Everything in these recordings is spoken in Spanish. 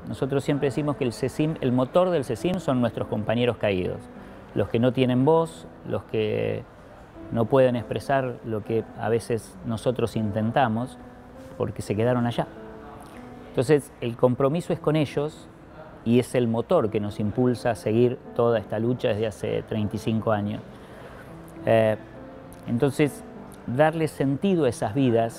Nosotros siempre decimos que el CECIM, el motor del CECIM son nuestros compañeros caídos, los que no tienen voz, los que no pueden expresar lo que a veces nosotros intentamos porque se quedaron allá. Entonces, el compromiso es con ellos y es el motor que nos impulsa a seguir toda esta lucha desde hace 35 años. Entonces, darle sentido a esas vidas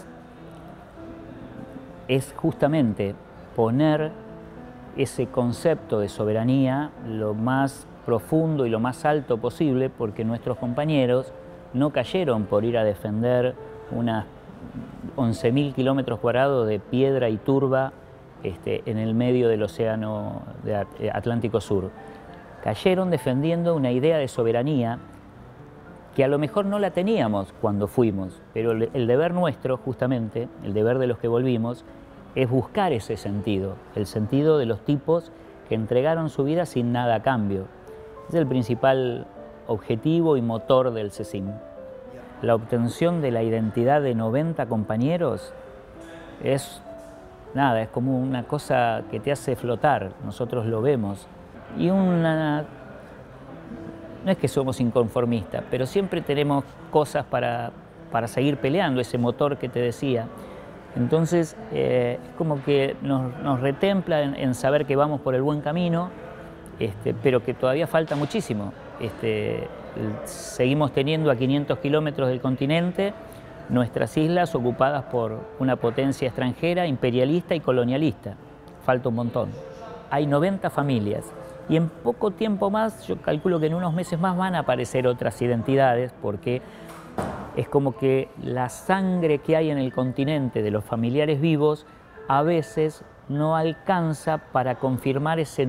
es justamente poner ese concepto de soberanía lo más profundo y lo más alto posible, porque nuestros compañeros no cayeron por ir a defender unas 11.000 kilómetros cuadrados de piedra y turba en el medio del océano Atlántico Sur. Cayeron defendiendo una idea de soberanía que a lo mejor no la teníamos cuando fuimos, pero el deber nuestro, justamente, el deber de los que volvimos, es buscar ese sentido, el sentido de los tipos que entregaron su vida sin nada a cambio. Es el principal objetivo y motor del CECIM. La obtención de la identidad de 90 compañeros es nada, es como una cosa que te hace flotar, nosotros lo vemos. Y no es que somos inconformistas, pero siempre tenemos cosas para seguir peleando, ese motor que te decía. Entonces, es como que nos retempla en saber que vamos por el buen camino, pero que todavía falta muchísimo. Seguimos teniendo a 500 kilómetros del continente nuestras islas ocupadas por una potencia extranjera, imperialista y colonialista. Falta un montón. Hay 90 familias y en poco tiempo más, yo calculo que en unos meses más van a aparecer otras identidades, porque es como que la sangre que hay en el continente de los familiares vivos a veces no alcanza para confirmar ese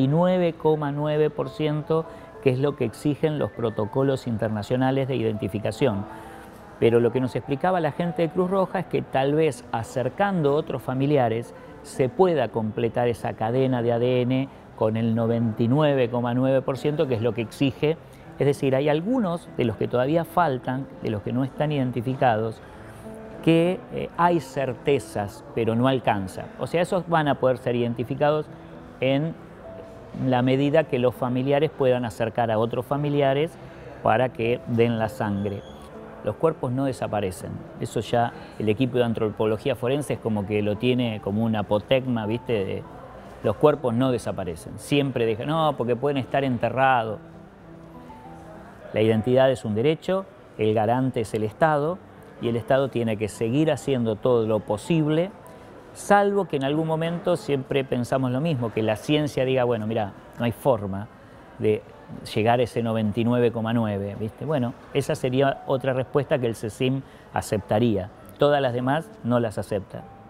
99,9% que es lo que exigen los protocolos internacionales de identificación. Pero lo que nos explicaba la gente de Cruz Roja es que tal vez acercando otros familiares se pueda completar esa cadena de ADN con el 99,9%, que es lo que exige. Es decir, hay algunos de los que todavía faltan, de los que no están identificados, que hay certezas, pero no alcanza. O sea, esos van a poder ser identificados en la medida que los familiares puedan acercar a otros familiares para que den la sangre. Los cuerpos no desaparecen. Eso ya el equipo de antropología forense es como que lo tiene como un apotegma, ¿viste? Los cuerpos no desaparecen. Siempre dejan, no, porque pueden estar enterrados. La identidad es un derecho, el garante es el Estado, y el Estado tiene que seguir haciendo todo lo posible, salvo que en algún momento siempre pensamos lo mismo, que la ciencia diga, bueno, mira, no hay forma de llegar a ese 99,9, ¿viste? Bueno, esa sería otra respuesta que el CECIM aceptaría. Todas las demás no las acepta.